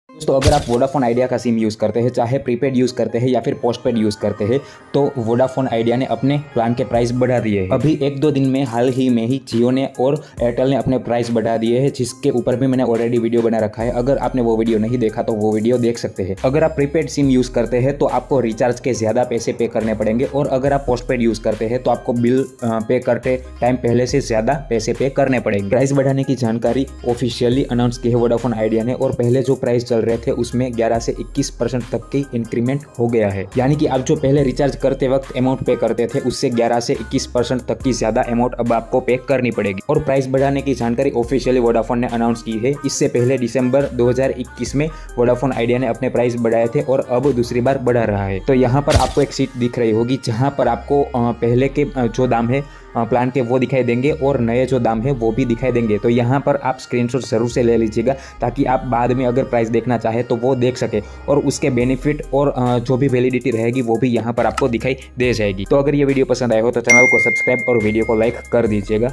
दोस्तों अगर आप वोडाफोन आइडिया का सिम यूज़ करते हैं, चाहे प्रीपेड यूज़ करते हैं या फिर पोस्टपेड यूज़ करते हैं, तो वोडाफोन आइडिया ने अपने प्लान के प्राइस बढ़ा दिए हैं। अभी 1-2 दिन में हाल ही में ही जियो ने और एयरटेल ने अपने प्राइस बढ़ा दिए हैं, जिसके ऊपर भी मैंने ऑलरेडी वीडियो बना रखा है। अगर आपने वो वीडियो नहीं देखा तो वो वीडियो देख सकते हैं। अगर आप प्रीपेड सिम यूज़ करते हैं तो आपको रिचार्ज के ज़्यादा पैसे पे करने पड़ेंगे, और अगर आप पोस्टपेड यूज़ करते हैं तो आपको बिल पे करते टाइम पहले से ज़्यादा पैसे पे करने पड़ेंगे। प्राइस बढ़ाने की जानकारी ऑफिशियली अनाउंस की है वोडाफोन आइडिया ने, और पहले जो प्राइस चल रहे थे उसमें 11 से 21% तक की इंक्रीमेंट हो गया है। यानी कि आप जो पहले रिचार्ज करते वक्त अमाउंट पे करते थे उससे 11 से 21% तक की ज्यादा अमाउंट अब आपको पे करनी पड़ेगी। और प्राइस बढ़ाने की जानकारी ऑफिशियली वोडाफोन ने अनाउंस की है। इससे पहले दिसंबर 2021 में वोडाफोन आइडिया ने अपने प्राइस बढ़ाए थे और अब दूसरी बार बढ़ा रहा है। तो यहाँ पर आपको एक सीट दिख रही होगी जहाँ पर आपको पहले के जो दाम है प्लान के वो दिखाई देंगे और नए जो दाम है वो भी दिखाई देंगे। तो यहाँ पर आप स्क्रीनशॉट जरूर से ले लीजिएगा ताकि आप बाद में अगर प्राइस देखना चाहे तो वो देख सके, और उसके बेनिफिट और जो भी वैलिडिटी रहेगी वो भी यहाँ पर आपको दिखाई दे जाएगी। तो अगर ये वीडियो पसंद आया हो तो चैनल को सब्सक्राइब और वीडियो को लाइक कर दीजिएगा।